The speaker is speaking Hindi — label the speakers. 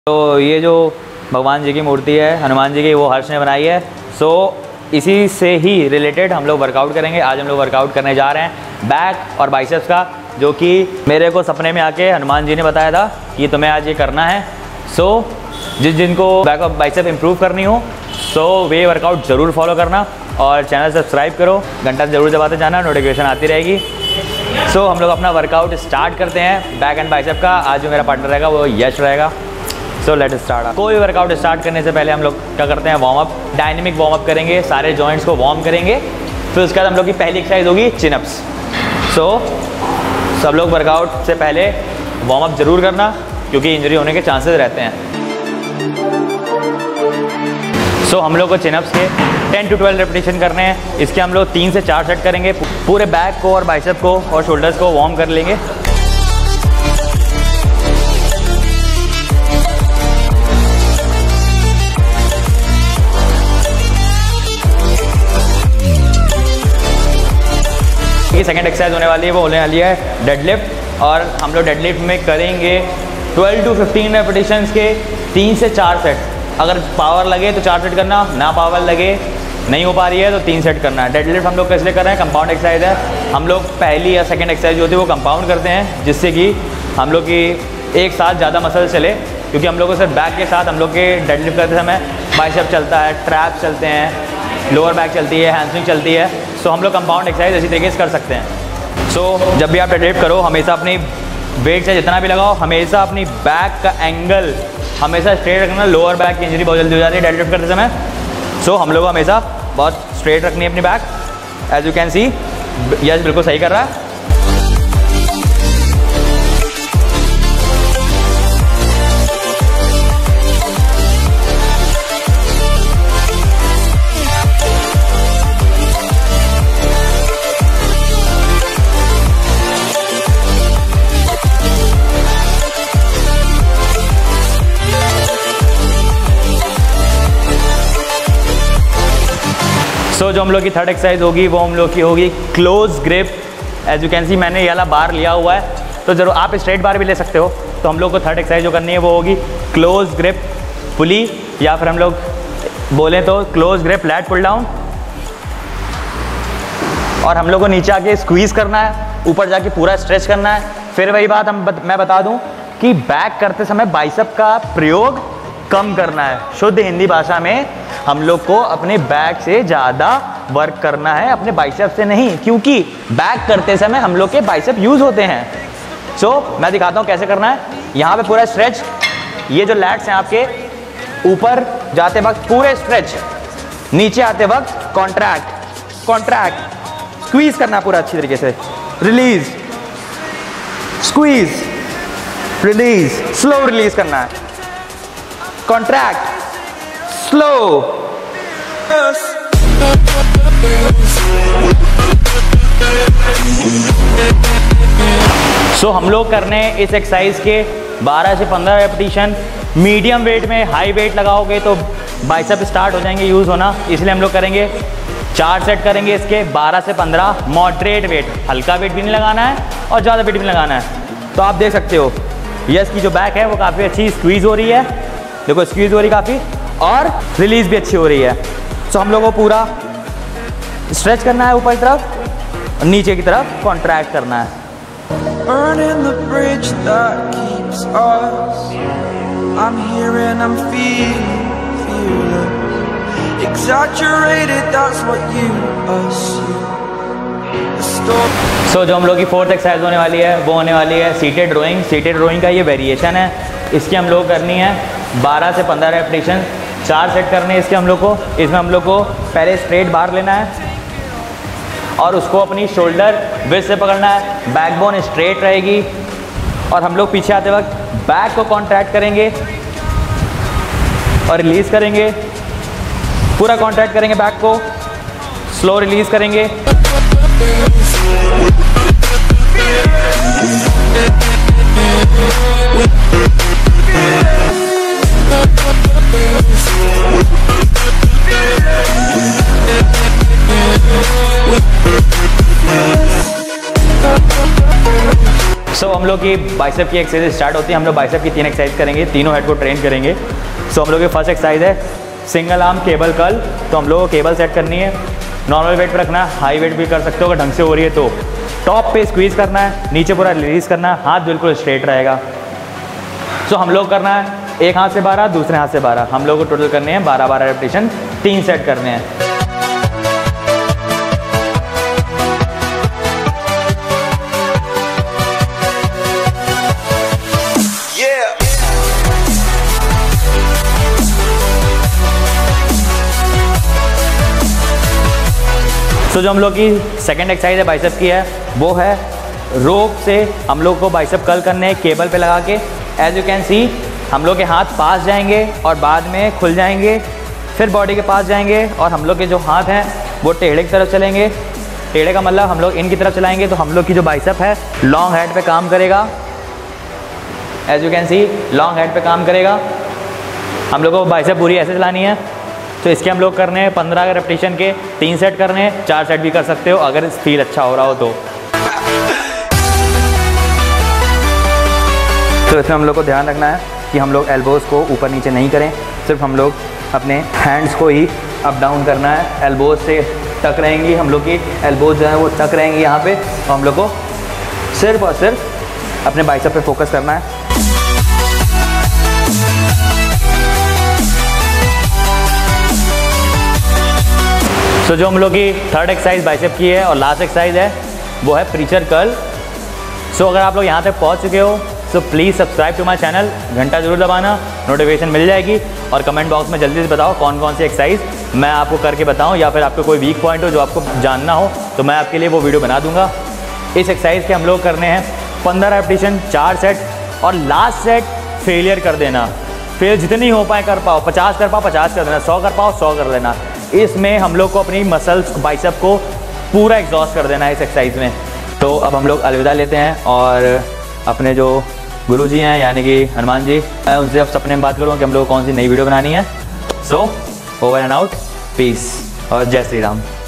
Speaker 1: तो ये जो भगवान जी की मूर्ति है हनुमान जी की, वो हर्ष ने बनाई है। सो इसी से ही रिलेटेड हम लोग वर्कआउट करेंगे। आज हम लोग वर्कआउट करने जा रहे हैं बैक और बाइसेप्स का, जो कि मेरे को सपने में आके हनुमान जी ने बताया था कि तुम्हें आज ये करना है। सो जिनको बैक और बाइसेप इंप्रूव करनी हो सो वे वर्कआउट ज़रूर फॉलो करना और चैनल सब्सक्राइब करो, घंटा ज़रूर दबाते जाना, नोटिफिकेशन आती रहेगी। सो हम लोग अपना वर्कआउट स्टार्ट करते हैं बैक एंड बाइसेप का। आज जो मेरा पार्टनर रहेगा वो यश रहेगा। So let start. कोई वर्कआउट स्टार्ट करने से पहले हम लोग क्या करते हैं, warm up, dynamic warm up करेंगे, सारे जॉइंट्स को वार्म करेंगे। फिर उसके बाद हम लोग की पहली एक्सरसाइज होगी चिनअप्स। सो सब लोग वर्कआउट से पहले वार्म अप ज़रूर करना क्योंकि इंजरी होने के चांसेस रहते हैं। सो हम लोग को चिनअप्स के 10 to 12 रेपिटेशन करने हैं। इसके हम लोग 3 से 4 सेट करेंगे। पूरे बैक को और बाइसेप को और शोल्डर्स को वार्म कर लेंगे। ये सेकंड एक्सरसाइज होने वाली है, वो होने वाली है डेडलिफ्ट। और हम लोग डेडलिफ्ट में करेंगे 12 to 15 रेपिटेशंस के 3 से 4 सेट। अगर पावर लगे तो 4 सेट करना, ना पावर लगे नहीं हो पा रही है तो 3 सेट करना है। डेडलिफ्ट हम लोग किस लिए कर रहे हैं, कंपाउंड एक्सरसाइज है। हम लोग पहली या सेकंड एक्सरसाइज जो होती है वो कंपाउंड करते हैं, जिससे कि हम लोग की एक साथ ज़्यादा मसल चले। क्योंकि हम लोग को सिर्फ बैक के साथ हम लोग के डेडलिफ्ट करते समय बाइसेप चलता है, ट्रैप्स चलते हैं, लोअर बैक चलती है, हैमस्ट्रिंग चलती है। सो हम लोग कंपाउंड एक्सरसाइज इसी तरीके से कर सकते हैं। सो जब भी आप डेडलिफ्ट करो हमेशा अपनी वेट से जितना भी लगाओ, हमेशा अपनी बैक का एंगल हमेशा स्ट्रेट रखना। लोअर बैक की इंजरी बहुत जल्दी हो जाती है डेडलिफ्ट करते समय। सो हम लोग को हमेशा बहुत स्ट्रेट रखनी है अपनी back. As you can see yes बिल्कुल सही कर रहा है। सो जो हम लोग की थर्ड एक्सरसाइज होगी वो हम लोग की होगी close grip. As you can see मैंने ये वाला बार लिया हुआ है, तो जरूर आप स्ट्रेट बार भी ले सकते हो। तो हम लोग को थर्ड एक्सरसाइज जो करनी है वो होगी क्लोज ग्रिप पुली, या फिर हम लोग बोलें तो close grip lat pull down. और हम लोग को नीचे आके स्क्वीज़ करना है, ऊपर जाके पूरा स्ट्रेच करना है। फिर वही बात मैं बता दूं कि बैक करते समय बाइसेप का प्रयोग कम करना है। शुद्ध हिंदी भाषा में हम लोग को अपने बैक से ज़्यादा वर्क करना है, अपने बाइसेप से नहीं, क्योंकि बैक करते समय हम लोग के बाइसेप यूज़ होते हैं। सो मैं दिखाता हूँ कैसे करना है। यहाँ पे पूरा स्ट्रेच, ये जो लैट्स हैं आपके, ऊपर जाते वक्त पूरे स्ट्रेच, नीचे आते वक्त कॉन्ट्रैक्ट कॉन्ट्रैक्ट, स्क्वीज़ करना पूरा अच्छी तरीके से, release, squeeze, release, slow release करना है, कॉन्ट्रैक्ट, स्लो। सो हम लोग करने इस एक्सरसाइज के 12 से 15 रेपिटेशन। मीडियम वेट में हाई वेट लगाओगे तो बाइसेप स्टार्ट हो जाएंगे यूज़ होना, इसलिए हम लोग करेंगे 4 सेट करेंगे इसके 12 से 15। मॉडरेट वेट, हल्का वेट भी नहीं लगाना है और ज़्यादा वेट भी नहीं लगाना है। तो आप देख सकते हो यस की जो बैक है वो काफ़ी अच्छी स्क्वीज़ हो रही है, देखो स्क्वीज़ हो रही काफ़ी, और रिलीज़ भी अच्छी हो रही है। सो हम लोगों को पूरा स्ट्रेच करना है ऊपर की तरफ, नीचे की तरफ कॉन्ट्रैक्ट करना है।
Speaker 2: Burning the bridge that keeps us. I'm here and I'm feeling exaggerated, that's what you assume.
Speaker 1: सो जो हम लोग की फोर्थ एक्सरसाइज होने वाली है वो होने वाली है सीटेड रोइंग। सीटेड रोइंग का ये वेरिएशन है, इसकी हम लोग करनी है 12 से 15 रेपिटेशन, 4 सेट करने हैं इसके हम लोग को। इसमें हम लोग को पहले स्ट्रेट बार लेना है और उसको अपनी शोल्डर विड्थ से पकड़ना है, बैकबोन स्ट्रेट रहेगी, और हम लोग पीछे आते वक्त बैक को कॉन्ट्रैक्ट करेंगे और रिलीज करेंगे, पूरा कॉन्ट्रैक्ट करेंगे बैक को, स्लो रिलीज करेंगे। सो हम लोग की बाइसेप की एक्सरसाइज स्टार्ट होती है। हम लोग बाइसेप की 3 एक्सरसाइज करेंगे, तीनों हेड को ट्रेन करेंगे। सो हम लोग की फर्स्ट एक्सरसाइज है सिंगल आर्म केबल कर्ल। तो हम लोग को केबल सेट करनी है, नॉर्मल वेट पर रखना है, हाई वेट भी कर सकते हो अगर ढंग से हो रही है तो। टॉप पे स्क्वीज़ करना है, नीचे पूरा रिलीज़ करना है, हाथ बिल्कुल स्ट्रेट रहेगा। सो हम लोग करना है एक हाथ से 12, दूसरे हाथ से 12। हम लोग को टोटल करने हैं 12-12 रेपिटेशन, 3 सेट करने हैं। तो जो हम लोग की सेकंड एक्सरसाइज है बाइसेप की है, वो है रोप से हम लोग को बाइसेप कर्ल करने हैं केबल पे लगा के। एज यू कैन सी हम लोग के हाथ पास जाएंगे और बाद में खुल जाएंगे, फिर बॉडी के पास जाएंगे और हम लोग के जो हाथ हैं वो टेढ़े की तरफ चलेंगे। टेढ़े का मतलब हम लोग इनकी तरफ चलाएंगे तो हम लोग की जो बाइसेप है लॉन्ग हेड पे काम करेगा। As you can see long head पे काम करेगा। हम लोग को बाइसेप पूरी ऐसे चलानी है। तो इसके हम लोग करने हैं 15 रेपिटेशन के, 3 सेट करने हैं, 4 सेट भी कर सकते हो अगर फील अच्छा हो रहा हो तो। इसमें हम लोग को ध्यान रखना है कि हम लोग एल्बोज़ को ऊपर नीचे नहीं करें, सिर्फ हम लोग अपने हैंड्स को ही अप डाउन करना है। एल्बोज़ से टक रहेंगी, हम लोग की एल्बोज़ जो है वो टक रहेंगी यहाँ पे। तो हम लोग को सिर्फ और सिर्फ अपने बाइसेप पे फोकस करना है। तो जो हम लोग की थर्ड एक्सरसाइज बाइसेप की है और लास्ट एक्सरसाइज है वो है प्रीचर कर्ल। सो अगर आप लोग यहाँ तक पहुँच चुके हो so please subscribe to my channel, घंटा जरूर दबाना, नोटिफिकेशन मिल जाएगी। और कमेंट बॉक्स में जल्दी से बताओ कौन कौन सी एक्सरसाइज मैं आपको करके बताऊँ, या फिर आपको कोई वीक पॉइंट हो जो आपको जानना हो तो मैं आपके लिए वो वीडियो बना दूँगा। इस एक्सरसाइज के हम लोग करने हैं 15 रेपिटेशन, 4 सेट और लास्ट सेट फेलियर कर देना। फिर जितनी हो पाए कर पाओ, 50 कर पाओ 50 कर देना, 100 कर पाओ 100 कर देना। इसमें हम लोग को अपनी मसल्स बाइसेप को पूरा एग्जॉस्ट कर देना है इस एक्सरसाइज में। तो अब हम लोग अलविदा लेते हैं और अपने जो गुरुजी हैं यानी कि हनुमान जी, मैं उनसे अब सपने में बात करूँ कि हम लोग कौन सी नई वीडियो बनानी है। So over and out, peace और जय श्री राम।